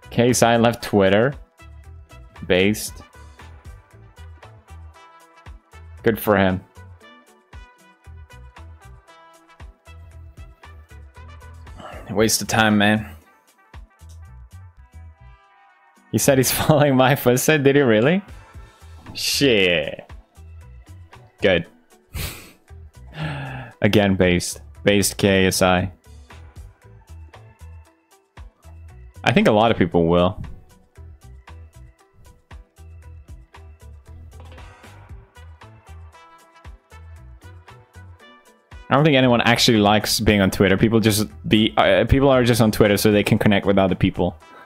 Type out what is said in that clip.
KSI left Twitter. Based. Good for him. Waste of time, man. He said he's following my footsteps. Did he really? Shit. Good. Again, based. Based KSI. I think a lot of people will. I don't think anyone actually likes being on Twitter. People just people are just on Twitter so they can connect with other people.